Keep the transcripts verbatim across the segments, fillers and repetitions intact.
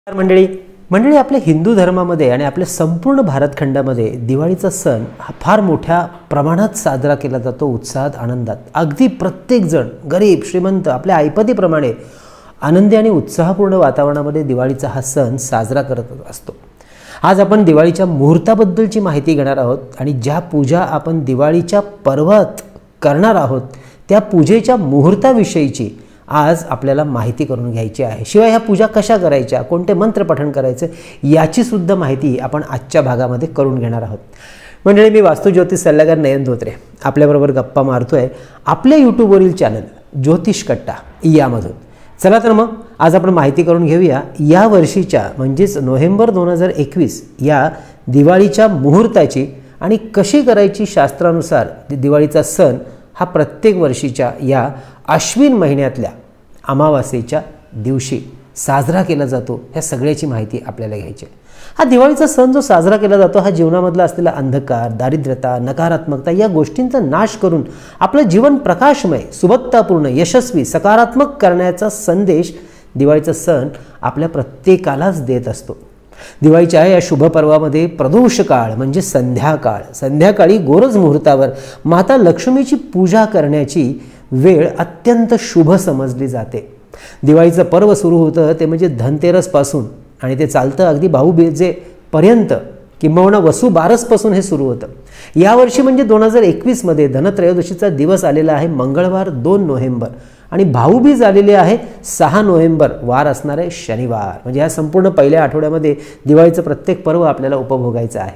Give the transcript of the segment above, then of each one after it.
मंडळी मंडळी आपल्या हिंदू धर्मामध्ये आणि आपल्या संपूर्ण भारतखंडामध्ये दिवाळीचा सण हा फार मोठ्या प्रमाणात साजरा केला जातो, उत्साहात आनंदात. अगदी प्रत्येक जण गरीब श्रीमंत आपल्या ऐपतीप्रमाणे आनंदी आणि उत्साहपूर्ण वातावरणामध्ये दिवाळीचा हा सण साजरा करत असतो. आज आपण दिवाळीच्या मुहूर्ताबद्दलची माहिती घेणार आहोत आणि ज्या पूजा आपण दिवाळीच्या पर्वात करणार आहोत त्या पूजेच्या मुहूर्ताविषयीची आज आपल्याला माहिती करून घ्यायची आहे. शिवाय ह्या पूजा कशा करायच्या, कोणते मंत्र पठण करायचे याची सुद्धा माहिती आपण आजच्या भागामध्ये करून घेणार आहोत. मंडळी, मी वास्तुज्योतिष सल्लागार नयन धोत्रे आपल्याबरोबर गप्पा मारतोय आपल्या यूट्यूबवरील चॅनल ज्योतिष कट्टा यामधून. चला तर मग आज आपण माहिती करून घेऊया या वर्षीच्या म्हणजेच नोव्हेंबर दोन हजार एकवीस या दिवाळीच्या मुहूर्ताची आणि कशी करायची. शास्त्रानुसार दिवाळीचा सण हा प्रत्येक वर्षीच्या या अश्विन महिन्यातल्या अमावास्येच्या दिवशी साजरा केला जातो. ह्या सगळ्याची माहिती आपल्याला घ्यायची आहे. हा दिवाळीचा सण जो साजरा केला जातो हा जीवनामधला असलेला अंधकार, दारिद्र्यता, नकारात्मकता या गोष्टींचा नाश करून आपलं जीवन प्रकाशमय, सुबत्तापूर्ण, यशस्वी, सकारात्मक करण्याचा संदेश दिवाळीचा सण आपल्या प्रत्येकालाच देत असतो. दिवाळीच्या या शुभ पर्वामध्ये प्रदोष काळ म्हणजे संध्याकाळ, संध्याकाळी गोरज मुहूर्तावर माता लक्ष्मीची पूजा करण्याची वेळ अत्यंत शुभ समजली जाते. दिवाळीचं पर्व सुरू होतं ते म्हणजे धनतेरसपासून आणि ते चालतं अगदी भाऊबीजेपर्यंत किंबहुना वसुबारसपासून हे सुरू होतं. यावर्षी म्हणजे दोन हजार एकवीसमध्ये धनत्रयोदशीचा दिवस आलेला आहे मंगळवार दोन नोव्हेंबर आणि भाऊबीज आलेली आहे सहा नोव्हेंबर, वार असणार आहे शनिवार. म्हणजे या संपूर्ण पहिल्या आठवड्यामध्ये दिवाळीचं प्रत्येक पर्व आपल्याला उपभोगायचं आहे.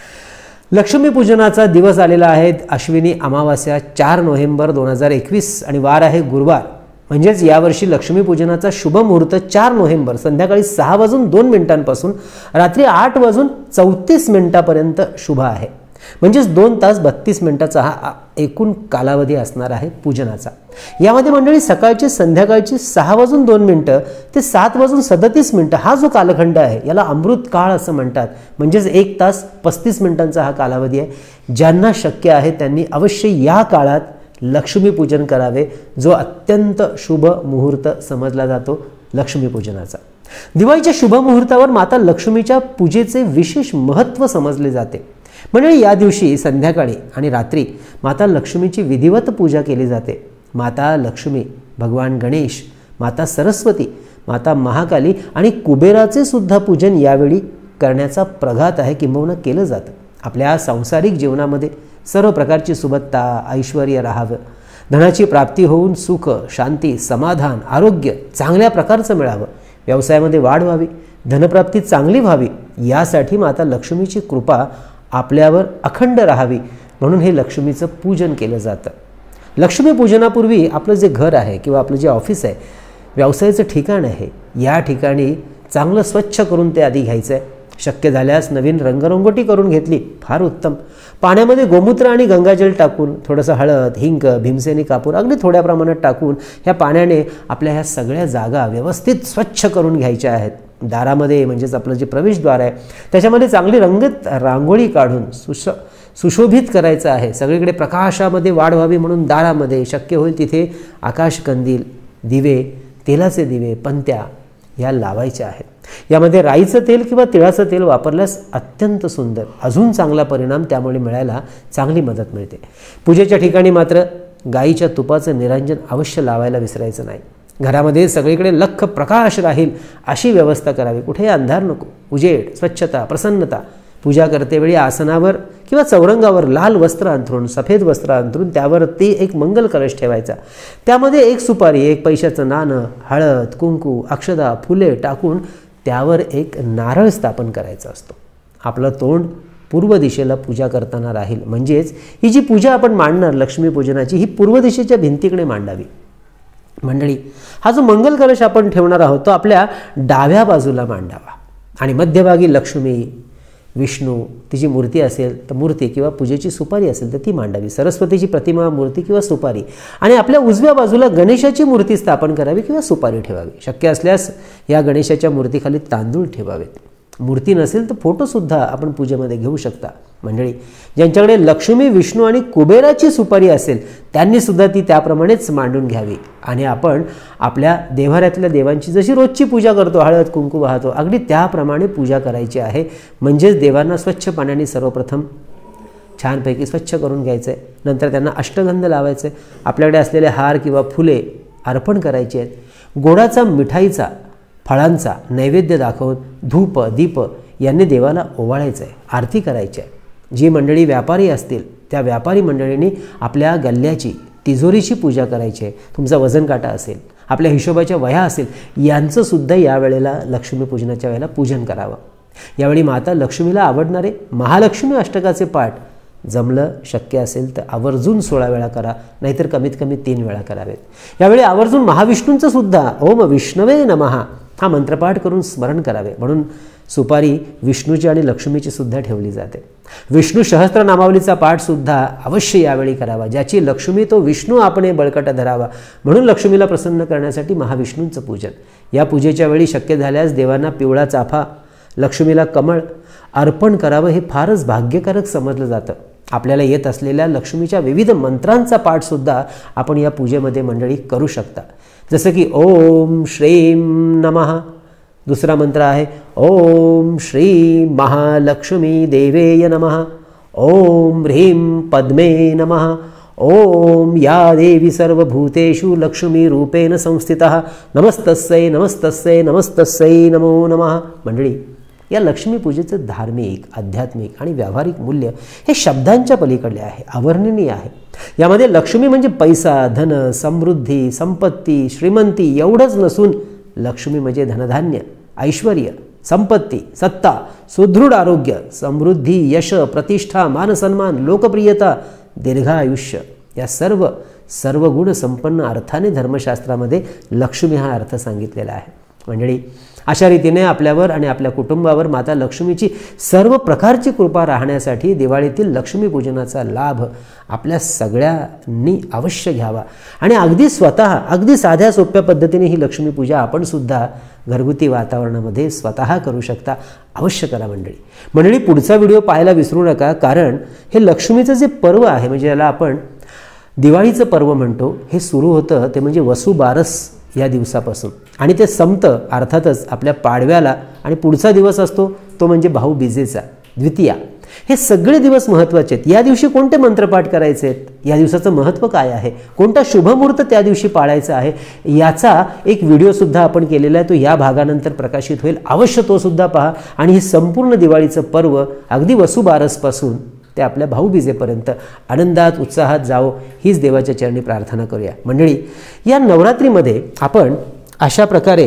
लक्ष्मीपूजनाचा दिवस आलेला आहे अश्विनी अमावास्या चार नोव्हेंबर दोन हजार एकवीस आणि वार आहे गुरुवार. म्हणजेच यावर्षी लक्ष्मीपूजनाचा शुभ मुहूर्त चार नोव्हेंबर संध्याकाळी सहा वाजून दोन मिनिटांपासून रात्री आठ वाजून चौतीस मिनिटापर्यंत शुभ आहे. म्हणजेच दोन तास बत्तीस मिनिटाचा हा एकूण कालावधी असणार आहे पूजनाचा. यामध्ये मंडळी सकाळची संध्याकाळची सहा वाजून दोन मिनिटं ते सात वाजून सदतीस मिनिटं हा जो कालखंड आहे याला अमृत काळ असं म्हणतात. म्हणजेच एक तास पस्तीस मिनिटांचा हा कालावधी आहे. ज्यांना शक्य आहे त्यांनी अवश्य या काळात लक्ष्मीपूजन करावे, जो अत्यंत शुभ मुहूर्त समजला जातो लक्ष्मीपूजनाचा. दिवाळीच्या शुभ मुहूर्तावर माता लक्ष्मीच्या पूजेचे विशेष महत्त्व समजले जाते. म्हणजे या दिवशी संध्याकाळी आणि रात्री माता लक्ष्मीची विधिवत पूजा केली जाते. माता लक्ष्मी, भगवान गणेश, माता सरस्वती, माता महाकाली आणि कुबेराचे सुद्धा पूजन यावेळी करण्याचा प्रघात आहे किंबहुना केलं जातं. आपल्या सांसारिक जीवनामध्ये सर्व प्रकारची सुबत्ता, ऐश्वर्य राहावं, धनाची प्राप्ती होऊन सुख, शांती, समाधान, आरोग्य चांगल्या प्रकारचं मिळावं, व्यवसायामध्ये वाढ व्हावी, धनप्राप्ती चांगली व्हावी यासाठी माता लक्ष्मीची कृपा आपल्यावर अखंड राहावी म्हणून हे लक्ष्मीचं पूजन केलं जातं. लक्ष्मीपूजनापूर्वी आपलं जे घर आहे किंवा आपलं जे ऑफिस आहे, व्यवसायाचं ठिकाण आहे, या ठिकाणी चांगलं स्वच्छ करून ते आधी घ्यायचं आहे. शक्य झाल्यास नवीन रंगरंगोटी करून घेतली फार उत्तम. पाण्यामध्ये गोमूत्र आणि गंगाजल टाकून थोडंसं हळद, हिंग, भीमसेनी कापूर अगदी थोड्या प्रमाणात टाकून ह्या पाण्याने आपल्या ह्या सगळ्या जागा व्यवस्थित स्वच्छ करून घ्यायच्या आहेत. दारामध्ये म्हणजेच आपलं जे प्रवेशद्वार आहे त्याच्यामध्ये चांगली रंगत रांगोळी काढून सुश सुशोभित करायचं आहे. सगळीकडे प्रकाशामध्ये वाढ व्हावी म्हणून दारामध्ये शक्य होईल तिथे आकाशकंदील, दिवे, तेलाचे दिवे, पंत्या ह्या लावायच्या आहेत. यामध्ये राईचं तेल किंवा तिळाचं तेल वापरल्यास अत्यंत सुंदर, अजून चांगला परिणाम त्यामुळे मिळायला चांगली मदत मिळते. पूजेच्या ठिकाणी मात्र गाईच्या तुपाचं निरांजन अवश्य लावायला विसरायचं नाही. घरामध्ये सगळीकडे लख्ख प्रकाश राहील अशी व्यवस्था करावी. कुठेही अंधार नको, उजेड, स्वच्छता, प्रसन्नता. पूजा करतेवेळी आसनावर किंवा चौरंगावर लाल वस्त्र अंथरून, सफेद वस्त्र अंथरून त्यावर ते एक मंगल कलश ठेवायचा. त्यामध्ये एक सुपारी, एक पैशाचं नाणं, हळद, कुंकू, अक्षदा, फुले टाकून त्यावर एक नारळ स्थापन करायचा असतो. आपलं तोंड पूर्व दिशेला पूजा करताना राहील. म्हणजेच ही जी पूजा आपण मांडणार लक्ष्मीपूजनाची ही पूर्व दिशेच्या भिंतीकडे मांडावी. मंडळी, हा जो मंगल कलश आपण ठेवणार आहोत तो आपल्या डाव्या बाजूला मांडावा आणि मध्यभागी लक्ष्मी, विष्णू तिची मूर्ती असेल तर मूर्ती किंवा पूजेची सुपारी असेल तर ती मांडावी. सरस्वतीची प्रतिमा, मूर्ती किंवा सुपारी आणि आपल्या उजव्या बाजूला गणेशाची मूर्ती स्थापन करावी किंवा सुपारी ठेवावी. शक्य असल्यास या गणेशाच्या मूर्तीखाली तांदूळ ठेवावेत. मूर्ती नसेल तर फोटोसुद्धा आपण पूजेमध्ये घेऊ शकता. मंडळी, ज्यांच्याकडे लक्ष्मी, विष्णू आणि कुबेराची सुपारी असेल त्यांनीसुद्धा ती त्याप्रमाणेच मांडून घ्यावी. आणि आपण आपल्या देव्हाऱ्यातल्या देवांची जशी रोजची पूजा करतो, हळद कुंकू वाहतो, अगदी त्याप्रमाणे पूजा करायची आहे. म्हणजेच देवांना स्वच्छ पाण्याने सर्वप्रथम छानपैकी स्वच्छ करून घ्यायचं आहे. नंतर त्यांना अष्टगंध लावायचे, आपल्याकडे असलेले हार किंवा फुले अर्पण करायची आहेत. गोडाचा, मिठाईचा, फळांचा नैवेद्य दाखवून धूप दीप यांनी देवाला ओवाळायचं आहे, आरती करायची आहे. जी मंडळी व्यापारी असतील त्या व्यापारी मंडळींनी आपल्या गल्ल्याची, तिजोरीची पूजा करायची आहे. तुमचा वजन काटा असेल, आपल्या हिशोबाच्या वह्या असेल, यांचंसुद्धा यावेळेला लक्ष्मीपूजनाच्या वेळेला पूजन करावं. यावेळी माता लक्ष्मीला आवडणारे महालक्ष्मी अष्टकाचे पाठ जमलं शक्य असेल तर आवर्जून सोळा वेळा करा, नाहीतर कमीत कमी तीन वेळा करावेत. यावेळी आवर्जून महाविष्णूंचं सुद्धा ओम विष्णवे नमः हा मंत्रपाठ करून स्मरण करावे. म्हणून सुपारी विष्णूची आणि लक्ष्मीची सुद्धा ठेवली जाते. विष्णू सहस्त्रनामावलीचा पाठसुद्धा अवश्य यावेळी करावा. ज्याची लक्ष्मी तो विष्णू आपणे बळकट धरावा. म्हणून लक्ष्मीला प्रसन्न करण्यासाठी महाविष्णूंचं पूजन. या पूजेच्या वेळी शक्य झाल्यास देवांना पिवळा चाफा, लक्ष्मीला कमळ अर्पण करावं हे फारच भाग्यकारक समजलं जातं. आपल्याला येत असलेल्या लक्ष्मीच्या विविध मंत्रांचा पाठसुद्धा आपण या पूजेमध्ये मंडळी करू शकता. जसं की ओम श्रीं नमः. दुसरा मंत्र आहे ओम श्री महालक्ष्मी देवेय नमः. ओम ह्रीं पद्मे नमः. ओम या देवी सर्वभूतेषु लक्ष्मी रूपेण संस्थितः नमस्तस्यै नमस्तस्यै नमस्तस्यै नमो नमः. मंडळी, या लक्ष्मीपूजेचं धार्मिक, आध्यात्मिक आणि व्यावहारिक मूल्य हे शब्दांच्या पलीकडले आहे, अवर्णनीय आहे. यामध्ये लक्ष्मी म्हणजे पैसा, धन, समृद्धी, संपत्ती, श्रीमंती एवढंच नसून लक्ष्मी म्हणजे धनधान्य, ऐश्वर्य, संपत्ती, सत्ता, सुदृढ आरोग्य, समृद्धी, यश, प्रतिष्ठा, मानसन्मान, लोकप्रियता, दीर्घायुष्य या सर्व सर्व गुण संपन्न अर्थाने धर्मशास्त्रामध्ये लक्ष्मी हा अर्थ सांगितलेला आहे. मंडळी, अशा रीतीने आपल्यावर आणि आपल्या कुटुंबावर माता लक्ष्मीची सर्व प्रकारची कृपा राहण्यासाठी दिवाळीतील लक्ष्मीपूजनाचा लाभ आपल्या सगळ्यांनी अवश्य घ्यावा. आणि अगदी स्वतः अगदी साध्या सोप्या पद्धतीने ही लक्ष्मीपूजा आपणसुद्धा घरगुती वातावरणामध्ये स्वतः करू शकता. अवश्य करा मंडळी. मंडळी, पुढचा व्हिडिओ पाहायला विसरू नका, कारण हे लक्ष्मीचं जे पर्व आहे, म्हणजे याला आपण दिवाळीचं पर्व म्हणतो, हे सुरू होतं ते म्हणजे वसुबारस या दिवसापासून आणि ते संपतं अर्थातच आपल्या पाडव्याला. आणि पुढचा दिवस असतो तो म्हणजे भाऊबीजेचा, द्वितीया. हे सगळे दिवस महत्त्वाचे आहेत. या दिवशी कोणते मंत्रपाठ करायचे आहेत, या दिवसाचं महत्त्व काय आहे, कोणता शुभमुहूर्त त्या दिवशी पाळायचा आहे, याचा एक व्हिडिओसुद्धा आपण केलेला आहे. तो या भागानंतर प्रकाशित होईल, अवश्य तो सुद्धा पहा. आणि हे संपूर्ण दिवाळीचं पर्व अगदी वसुबारसपासून ते आपल्या भाऊबीजेपर्यंत आनंदात, उत्साहात जावो, हीच देवाच्या चरणी प्रार्थना करूया. मंडळी, या नवरात्रीमध्ये आपण अशा प्रकारे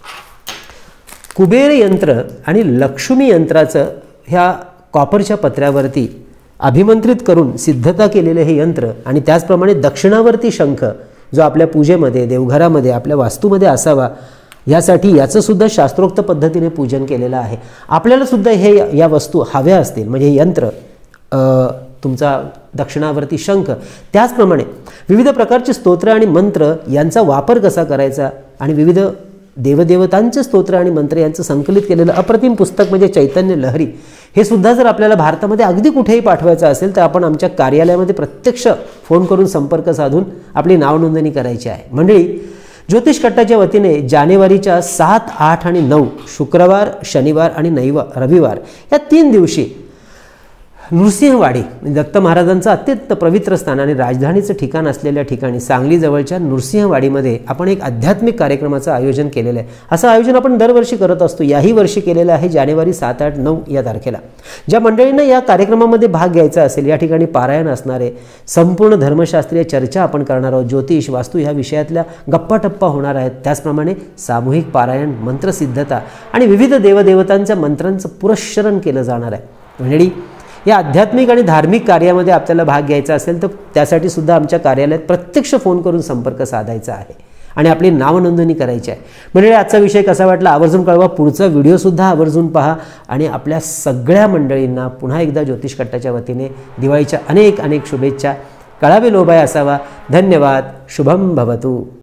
कुबेर यंत्र आणि लक्ष्मी यंत्राचं ह्या कॉपरच्या पत्र्यावरती अभिमंत्रित करून सिद्धता केलेले हे यंत्र आणि त्याचप्रमाणे दक्षिणावर्ती शंख जो आपल्या पूजेमध्ये, देवघरामध्ये, आपल्या वास्तूमध्ये असावा, यासाठी याचंसुद्धा शास्त्रोक्त पद्धतीने पूजन केलेलं आहे. आपल्याला सुद्धा हे या वस्तू हव्या असतील, म्हणजे हे यंत्र, तुमचा दक्षिणावर्ती शंख, त्याचप्रमाणे विविध प्रकारचे स्तोत्र आणि मंत्र यांचा वापर कसा करायचा आणि विविध देवदेवतांचे स्तोत्र आणि मंत्र यांचं संकलित केलेलं अप्रतिम पुस्तक म्हणजे चैतन्य लहरी, हे सुद्धा जर आपल्याला भारतामध्ये अगदी कुठेही पाठवायचं असेल तर आपण आमच्या कार्यालयामध्ये प्रत्यक्ष फोन करून संपर्क साधून आपली नावनोंदणी करायची आहे. मंडळी, ज्योतिष कट्टाच्या वतीने जानेवारीच्या सात, आठ आणि नऊ शुक्रवार, शनिवार आणि नैव रविवार या तीन दिवशी नृसिंहवाडी, दत्त महाराजांचं अत्यंत पवित्र स्थान आणि राजधानीचं ठिकाण असलेल्या ठिकाणी सांगलीजवळच्या नृसिंहवाडीमध्ये आपण एक आध्यात्मिक कार्यक्रमाचं आयोजन केलेलं आहे. असं आयोजन आपण दरवर्षी करत असतो. याही वर्षी केलेलं आहे जानेवारी सात, आठ, नऊ या तारखेला. ज्या मंडळींना या कार्यक्रमामध्ये भाग घ्यायचा असेल, या ठिकाणी पारायण असणारे, संपूर्ण धर्मशास्त्रीय चर्चा आपण करणार आहोत, ज्योतिष, वास्तू ह्या विषयातल्या गप्पाटप्पा होणार आहेत. त्याचप्रमाणे सामूहिक पारायण, मंत्रसिद्धता आणि विविध देवदेवतांच्या मंत्रांचं पुरस्चरण केलं जाणार आहे. मंडळी, या आध्यात्मिक आणि धार्मिक कार्यामध्ये आपल्याला भाग घ्यायचा असेल तर त्यासाठी सुद्धा आमच्या कार्यालयात प्रत्यक्ष फोन करून संपर्क साधायचा आहे आणि आपली नावनोंदणी करायची आहे. म्हणजे आजचा विषय कसा वाटला आवर्जून कळवा. पुढचा व्हिडिओसुद्धा आवर्जून पहा आणि आपल्या सगळ्या मंडळींना पुन्हा एकदा ज्योतिष कट्टाच्या वतीने दिवाळीच्या अनेक अनेक शुभेच्छा. कळावे लोभाय असावा. धन्यवाद. शुभम भवतु.